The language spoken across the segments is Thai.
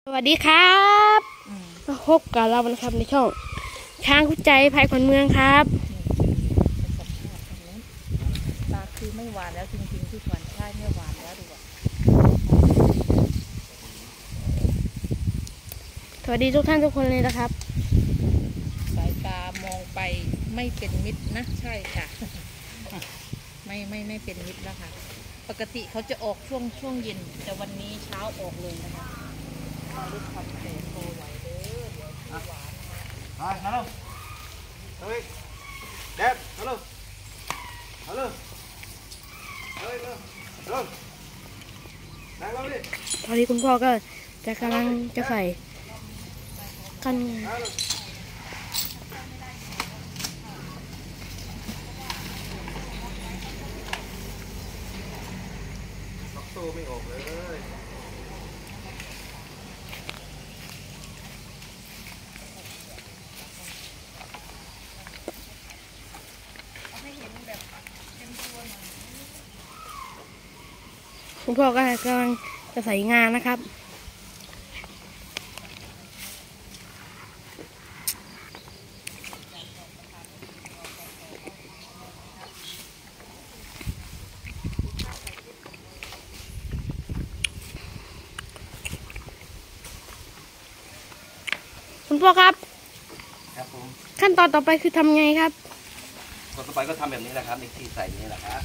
สวัสดีครับมาพบกับเรานะครับในช่องช้างคู่ใจภัยคนเมืองครับตาคือไม่หวานแล้วจริงๆที่ขวัญใช่ไม่หวานแล้วดูสวัสดีทุกท่านทุกคนเลยนะครับสายตามองไปไม่เป็นมิตรนะใช่ค่ะไม่เป็นมิตรแล้วค่ะปกติเขาจะออกช่วงเย็นแต่วันนี้เช้าออกเลยนะคะเอาลูกคำเตะโตไหวเด้อเดี๋ยวที่หวานฮัลโหลเฮ้ยเดฟฮัลโหลฮัลโหลเฮ้ยฮัลโหลนั่งลงดิตอนนี้คุณพ่อก็จะกำลังจะใส่กันล็อกโซ่ไม่ออกเลยคุณพ่อก็กำลังจะใส่งานนะครับคุณพ่อครับครับผมขั้นตอนต่อไปคือทำไงครับต่อไปก็ทำแบบนี้แหละครับในที่ใส่นี้แหละครับ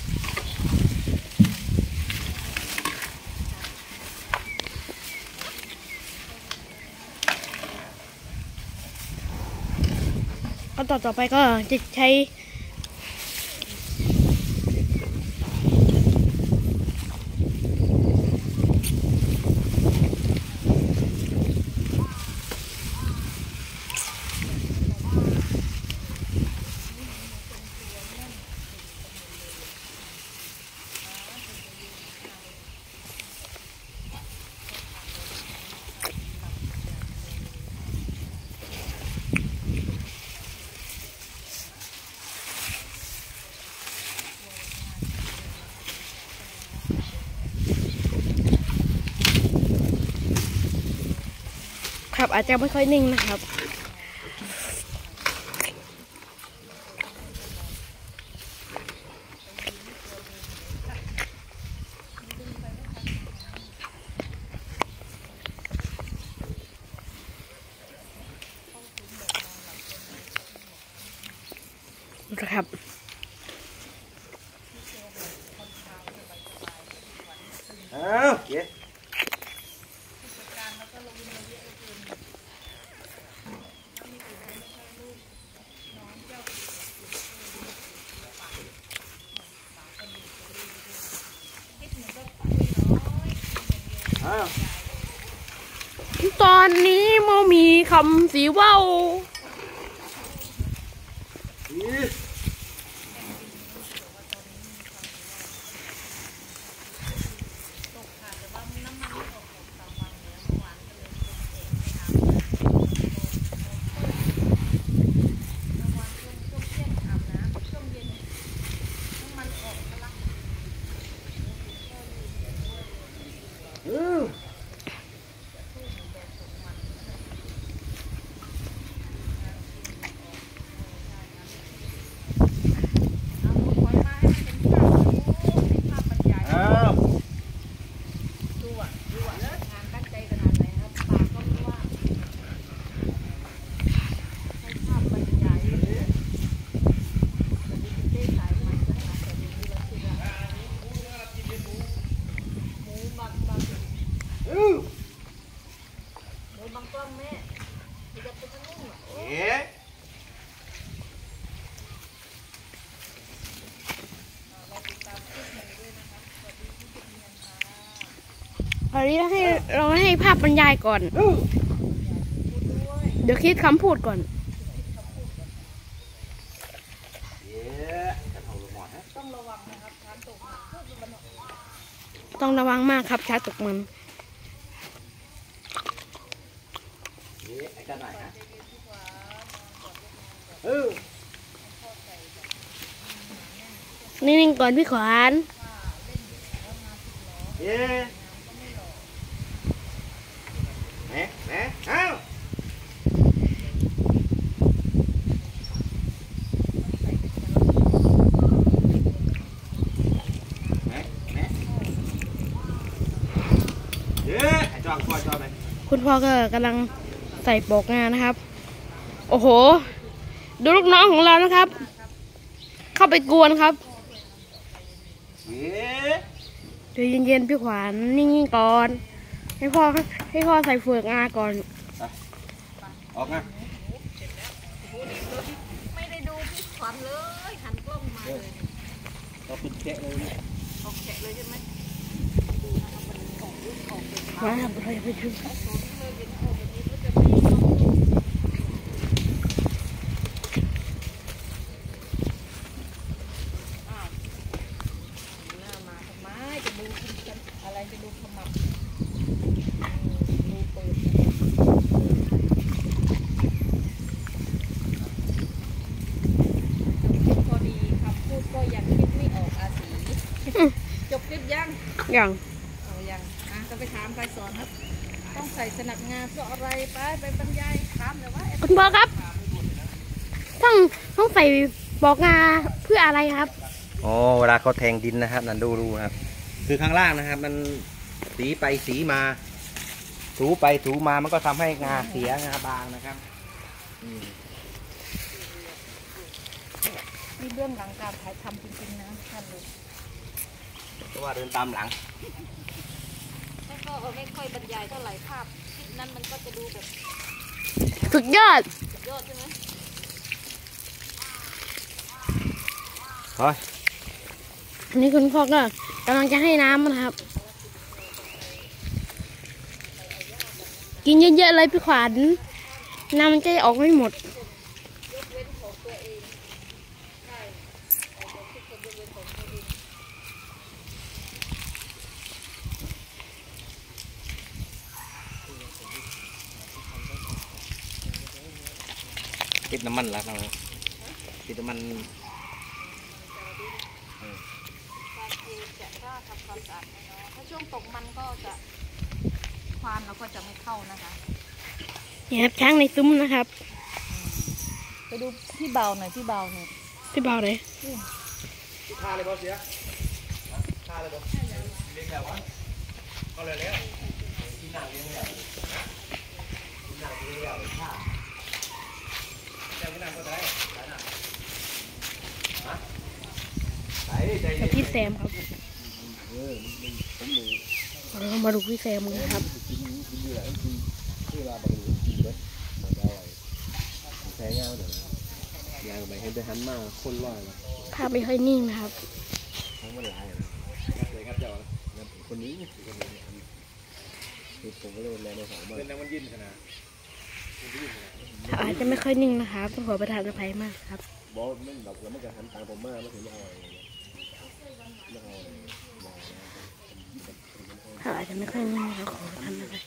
ขั้นตอนต่อไปก็จะใช้ครับอาจจะไม่ค่อยนิ่งนะครับนะครับโอเคตอนนี้โมมีคำสีว่าวตอนนี้เราให้ภาพบรรยายก่อนเดี๋ยวคิดคำพูดก่อนต้องระวังมากครับช้างตกมันนิ่งๆก่อนพี่ขวานพ่อชอบไหมคุณพ่อก็กำลังใส่ปลอกงานะครับ โอ้โห ดูลูกน้องของเรานะครับ เข้าไปกวนครับเอ๊ะเดี๋ยวเย็นๆพี่ขวัญนิ่งๆก่อน ให้พ่อใส่เฟือกงาก่อนออกมาไม่ได้ดูพี่ขวัญเลยหันกล้องมาเลยเราปิดแกะเลยออกแกะเลยใช่ไหมมาครับเราจะไปดูหน้ามาทำไมจะดูอะไรจะดูขมับดูเปิดพอดีคำพูดก็ยังคิดไม่ออกอาศีจบคลิปยังอย่างเอายังก็ไปถามใครสอนครับ ต้องใส่สนับงาเพราะอะไรไปบรรยายถามเลยว่าคุณพ่อครับต้องใส่ปลอกงาเพื่ออะไรครับอ๋อเวลาเขาแทงดินนะครับนั่นดูนะครับ คือข้างล่างนะครับ มันสีไปสีมาถูไปถูมามันก็ทำให้งาเสียงาบางนะครับนี่เรื่องหลังการถ่ายทำจริงๆนะท่านเลยเพราะว่าเดินตามหลังแล้วก็ไม่ค่อยบรรยายเท่าไหร่ภาพคลิปนั้นมันก็จะดูแบบสุดยอดสุดยอดใช่ไหมเฮ้ยอันนี้คุณพ่อก็กำลังจะให้น้ำนะครับ กินเยอะๆเลยพี่ขวัญน้ำมันจะออกไม่หมดปิดน้ำมันแล้วครับปิดน้ำมันการเทจะก็ทำความสะอาดไม่น้อยถ้าช่วงตกมันก็จะความเราก็จะไม่เข้านะคะนี่ครับช้างในซุ้มนะครับไปดูพี่เบาหน่อยพี่เบาหน่อยพี่บ่าวเลยท่าเลยบอสเสียท่าเลยบอสเลี้ยงแล้ววะก็เลยแล้วกินหนังเลี้ยงแล้วกินหนังเลี้ยงแล้วท่าแจ้งไม่นานก็ได้ใจกับพี่แซมครับเรามาดูพี่แซมกันครับแพ้ยาวเดี๋ยว ยางไปให้ไปหันมาคนร้อยเลยภาพไม่ค่อยนิ่งนะครับทั้งมันหลายเลยครับเจ้าคนนี้คือผมก็เลยแรงมาสองมาเป็นนางมันยินขนาดอาจจะไม่ค่อยนิ่งนะครับต้องขอประทานอภัยมากครับบอสมันแบบแล้วมันจะหันตามผมมากมันถึงจะเอาอะไรไม่เอาภาพอาจจะไม่ค่อยนิ่งนะครับขอประทานอภัย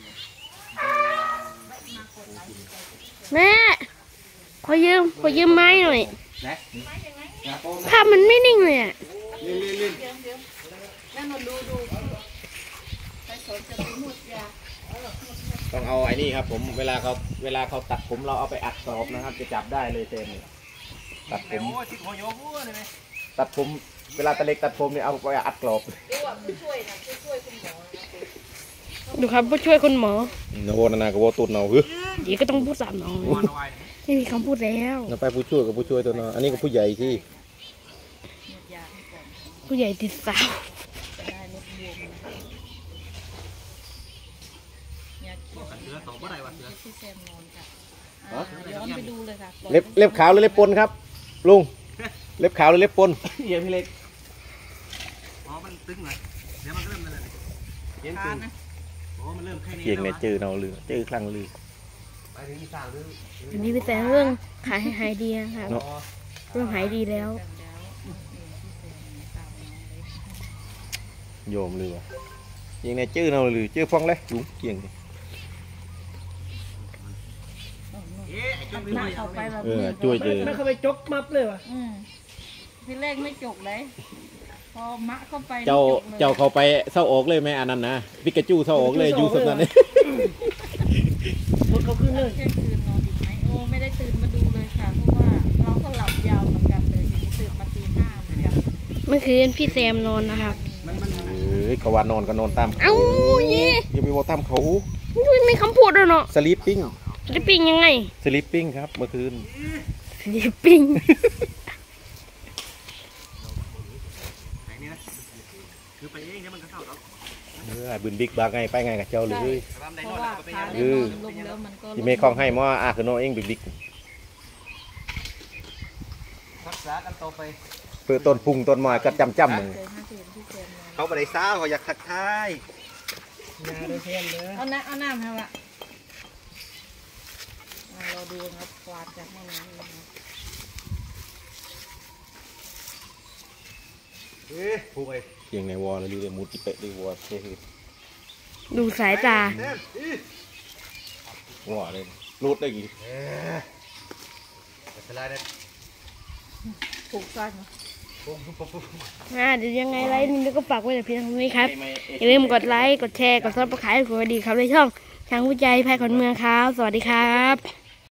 แม่ขอยืมไม้หน่อยนะภาพมันไม่นิ่งเลยอ่ะนั่นดูใครสนจะไปนวดยาต้องเอาไอ้นี่ครับผมเวลาเขาตัดผมเราเอาไปอัดกรอบนะครับ จะจับได้เลยเต็มตัดผมเวลาตะเล็กตัดผมเนี่ยเอาไปอัดกรอบดูว่าผู้ช่วยนะผู้ช่วยคุณหมอดูครับผู้ช่วยคุณหมอโน้นากระโวตุนเอาคือเดี๋ยวก็ต้องพูดสามน้องไม่มีคำพูดแล้วเราไปผู้ช่วยกับผู้ช่วยตัวน้อยอันนี้ก็ผู้ใหญ่ที่นวดยาให้ก่อนผู้ใหญ่ติดสาวจะได้ลดบวมยาเขียวที่แซมนอนค่ะย้อนไปดูเลยค่ะเล็บขาวหรือเล็บปนครับลุงเล็บขาวหรือเล็บปนเยี่ยมพี่เล็กอ๋อมันตึงเลยเดี๋ยวมันเริ่มเลยเยี่ยมตึงโอ้มันเริ่มแค่นี้เยี่ยงเนี่ยเจอเราลือเจอครั้งลือไปถึงที่สามลืออันนี้เป็นแต่เรื่องขายให้หายดีนะครับเรื่องหายดีแล้วโยมลือเยี่ยงเนี่ยเจอเราลือเจอฟ้องเลยลุงเยี่ยงหน้าเข้าไปแบบช่วยเจอไม่เข้าไปจกมับเลยวะที่แรกไม่จกเลยพอมะเข้าไปเจ้าเขาไปเศร้าออกเลยไหมอันนั้นนะปิกาจูเศร้าออกเลยอยู่สำนักนี้เขาขึ้นเลยเที่ยงคืนนอนอีกไหมโอ้ไม่ได้ตื่นมาดูเลยค่ะเพราะว่าเราก็หลับยาวตื่นมาตี 5เหมือนกันเมื่อคืนพี่แซมนอนนะครับเฮ้ยฮ้ยเขาว่านอนก็นอนตามเอ้าเย่อย่าไปว่าตามเขามันมีคำพูดด้วยเนาะสลีปปิ้งสลิปปิ้งยังไงสลีปปิ้งครับเมื่อคืนสลิปปิ้งคือไปเองเนี่ยมันก็เข้าแล้วบึนบิ๊กบางไงไปไงกับเจ้าเลยเพราะว่าขาได้นอนลงแล้วมันก็ที่เมย์คลองให้มาคือน้องเองบิ๊กบิ๊กรักษากันต่อไปเพื่อต้นพุงต้นไม้ก็จำมึงเคย50ที่เซนมาเขาไปได้ซ่าเขาอยากทักทายยาด้วยเพื่อนเลยเอาน้ำให้ละเราดูนะครับกวาดจากห้องน้ำนะครับพุงไอ้เพียงในวอลเลยดูเลยมูติเปะดูวอลเท่ดูสายตาหัวเลยรูดได้กี่สลายได้ปลูกสั้นเดี๋ยวยังไงไลฟ์นี้ก็ฝากไว้แต่เพียงเท่านี้ครับ อย่าลืมกดไลค์ กดแชร์ กดซับสไครต์กดกระดิ่งครับในช่องช้างวิจัยภัยขอนเมืองครับ สวัสดีครับ